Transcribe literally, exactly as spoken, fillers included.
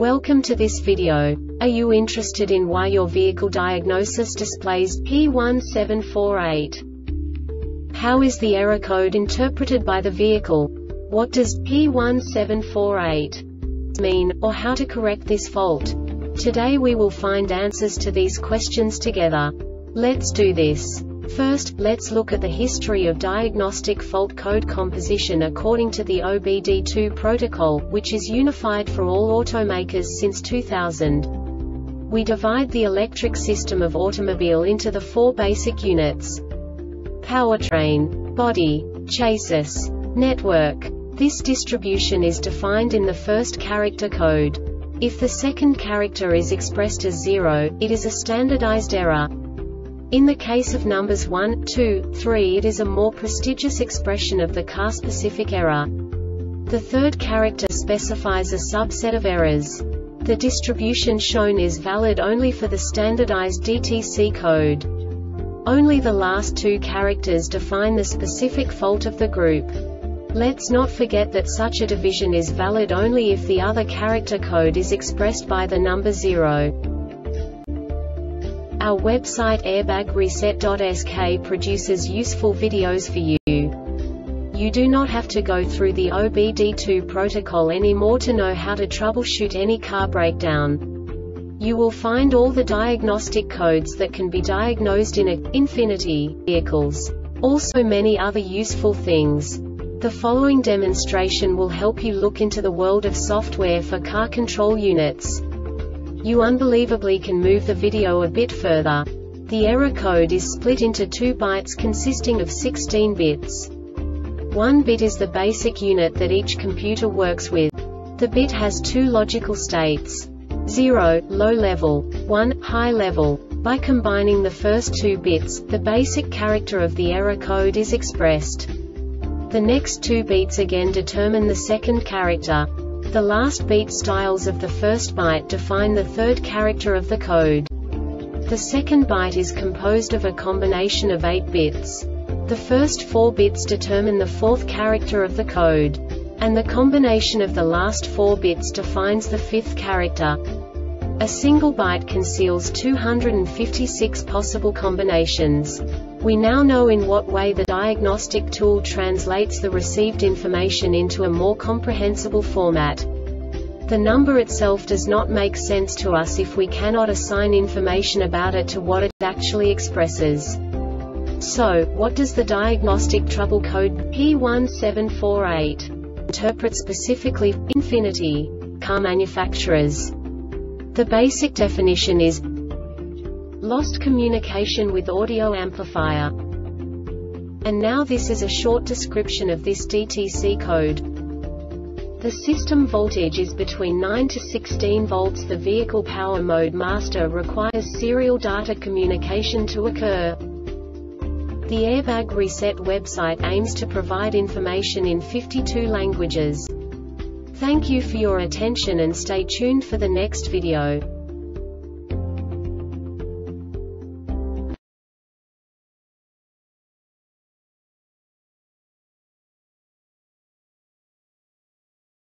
Welcome to this video. Are you interested in why your vehicle diagnosis displays P one seven four eight? How is the error code interpreted by the vehicle? What does P one seven four eight mean, or how to correct this fault? Today we will find answers to these questions together. Let's do this. First, let's look at the history of diagnostic fault code composition according to the O B D two protocol, which is unified for all automakers since two thousand. We divide the electric system of automobile into the four basic units: powertrain, body, chassis, network. This distribution is defined in the first character code. If the second character is expressed as zero, it is a standardized error. In the case of numbers one, two, three, it is a more prestigious expression of the car-specific error. The third character specifies a subset of errors. The distribution shown is valid only for the standardized D T C code. Only the last two characters define the specific fault of the group. Let's not forget that such a division is valid only if the other character code is expressed by the number zero. Our website airbag reset dot S K produces useful videos for you. You do not have to go through the O B D two protocol anymore to know how to troubleshoot any car breakdown. You will find all the diagnostic codes that can be diagnosed in a Infiniti vehicles. Also many other useful things. The following demonstration will help you look into the world of software for car control units. You unbelievably can move the video a bit further. The error code is split into two bytes consisting of sixteen bits. One bit is the basic unit that each computer works with. The bit has two logical states: zero, low level, one, high level. By combining the first two bits, the basic character of the error code is expressed. The next two beats again determine the second character. The last beat styles of the first byte define the third character of the code. The second byte is composed of a combination of eight bits. The first four bits determine the fourth character of the code. And the combination of the last four bits defines the fifth character. A single byte conceals two hundred fifty-six possible combinations. We now know in what way the diagnostic tool translates the received information into a more comprehensible format. The number itself does not make sense to us if we cannot assign information about it to what it actually expresses. So, what does the diagnostic trouble code P one seven four eight interpret specifically for Infiniti car manufacturers? The basic definition is lost communication with audio amplifier. And now this is a short description of this D T C code. The system voltage is between nine to sixteen volts. The vehicle power mode master requires serial data communication to occur. The Airbag Reset website aims to provide information in fifty-two languages. Thank you for your attention and stay tuned for the next video.